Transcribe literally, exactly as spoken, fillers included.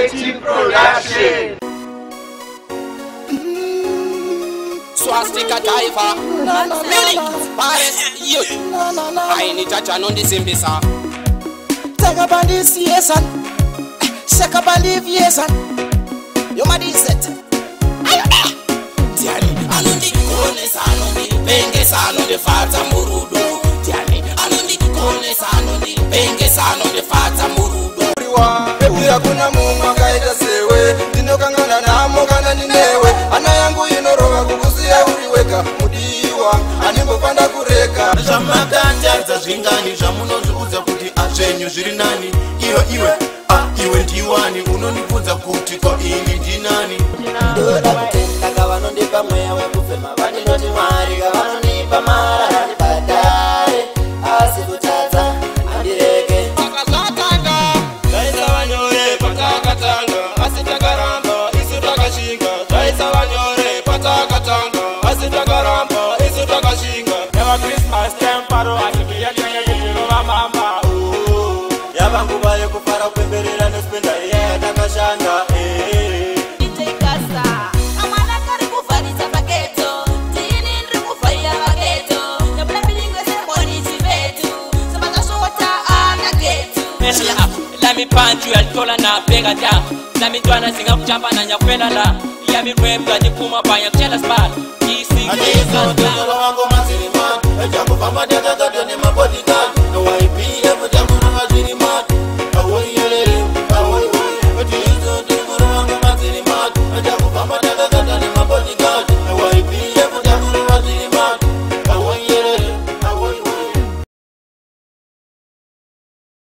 Creative Production. Swastika Taifa, Munich, Paris, youth. I need to turn on the Zimbisa. Tagabandi Siesan, Sakabandi Viesan. Yo madi set. Tiani, alundi kone sanundi, penge sanundi fata murudu. Tiani, alundi kone sanundi, penge sanundi fata murudu. Pia kuna Mungu kaida sewe, dino kangana na mokana ninewe. Ana yangu inoroga kukusia uriweka mudiwa, animbo panda kureka. Zvamakanja zvazvingani zvamunozviudza kuti azvenyu zviri nani. Iwe iwe ah iwe ndiwani unonibvunza kuti ko ini ndinani. Ndoda kutenda kavanondipa mweya wekufema vanoti Mwari kavanondipa mara badare asi kutadza andireke. Christmas temparo akibia kwenye kujirova mama oh yavanguva yekufara kupemberera nespenda yeye takashanda eh itekasa amana kari kuvharisa paketo tini ndiri kuvharira paketo nabula bilingo semboni chivetu sabakashota akaketu Mesha lami panju yalitola na pega ta nami twana singa kuchamba na nyakwela la yami rwembwa nikuma panya kuchela spal kisi Adizo, adizo, wango mazili man Ejangu fama dega gado ni mabodyguard No way